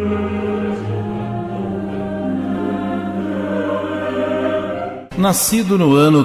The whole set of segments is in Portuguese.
Nascido no ano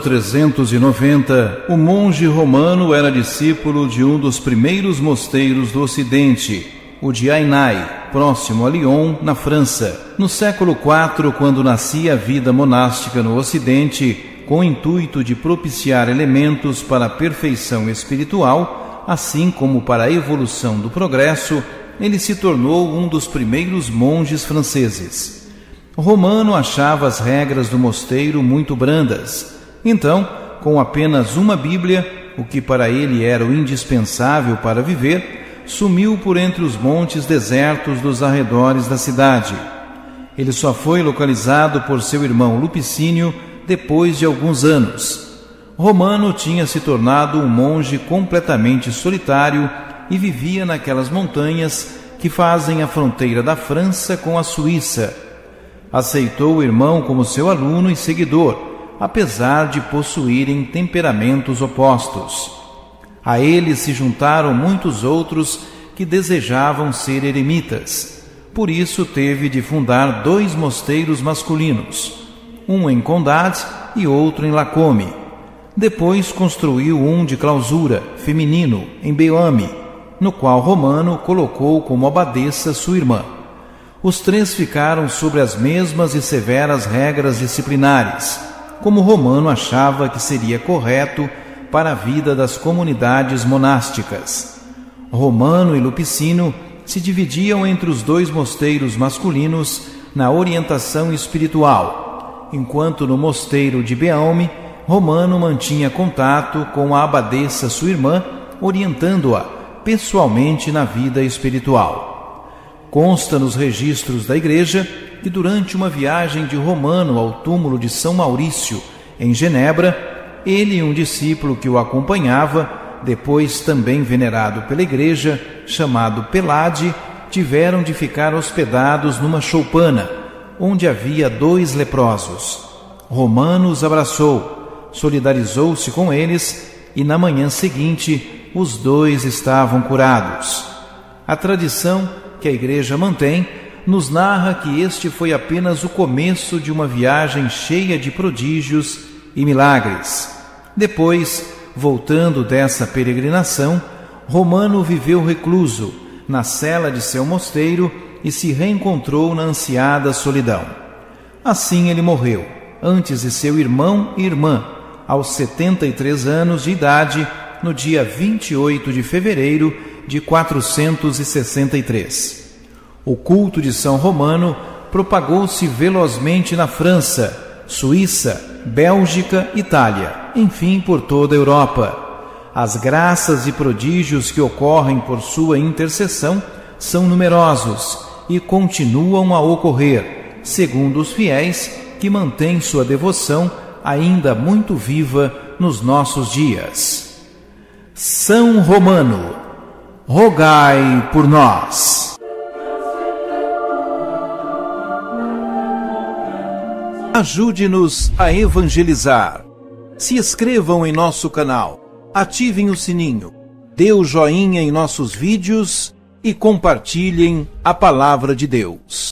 390, o monge romano era discípulo de um dos primeiros mosteiros do Ocidente, o de Ainay, próximo a Lyon, na França. No século IV, quando nascia a vida monástica no Ocidente, com o intuito de propiciar elementos para a perfeição espiritual, assim como para a evolução do progresso, ele se tornou um dos primeiros monges franceses. Romano achava as regras do mosteiro muito brandas. Então, com apenas uma Bíblia, o que para ele era o indispensável para viver, sumiu por entre os montes desertos dos arredores da cidade. Ele só foi localizado por seu irmão Lupicínio depois de alguns anos. Romano tinha se tornado um monge completamente solitário e vivia naquelas montanhas que fazem a fronteira da França com a Suíça. Aceitou o irmão como seu aluno e seguidor, apesar de possuírem temperamentos opostos. A ele se juntaram muitos outros que desejavam ser eremitas. Por isso teve de fundar 2 mosteiros masculinos, um em Condade e outro em Lacombe. Depois construiu um de clausura, feminino, em Beaume, no qual Romano colocou como abadesa sua irmã. Os 3 ficaram sobre as mesmas e severas regras disciplinares, como Romano achava que seria correto para a vida das comunidades monásticas. Romano e Lupicínio se dividiam entre os 2 mosteiros masculinos na orientação espiritual, enquanto no mosteiro de Beaume, Romano mantinha contato com a abadesa sua irmã, orientando-a pessoalmente na vida espiritual. Consta nos registros da Igreja que durante uma viagem de Romano ao túmulo de São Maurício, em Genebra, ele e um discípulo que o acompanhava, depois também venerado pela Igreja, chamado Pelade, tiveram de ficar hospedados numa choupana, onde havia 2 leprosos. Romano os abraçou, solidarizou-se com eles e na manhã seguinte os 2 estavam curados. A tradição que a Igreja mantém nos narra que este foi apenas o começo de uma viagem cheia de prodígios e milagres. Depois, voltando dessa peregrinação, Romano viveu recluso na cela de seu mosteiro e se reencontrou na ansiada solidão. Assim ele morreu, antes de seu irmão e irmã, aos 73 anos de idade, no dia 28 de fevereiro de 463. O culto de São Romano propagou-se velozmente na França, Suíça, Bélgica, Itália, enfim por toda a Europa. As graças e prodígios que ocorrem por sua intercessão são numerosos e continuam a ocorrer, segundo os fiéis que mantêm sua devoção ainda muito viva nos nossos dias. São Romano, rogai por nós. Ajude-nos a evangelizar. Se inscrevam em nosso canal, ativem o sininho, dê o joinha em nossos vídeos e compartilhem a palavra de Deus.